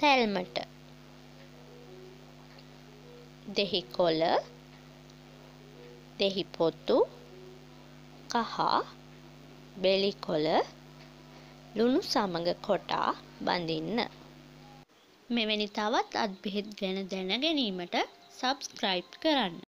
තැල්මට දෙහි කොළ දෙහි පොතු කහ බෙලි කොළ ලුණු සමග කොටා බඳින්න. මෙවැනි තවත් අත් බෙහෙත් ගැන දැන ගැනීමට සබ්ස්ක්‍රයිබ් කරන්න.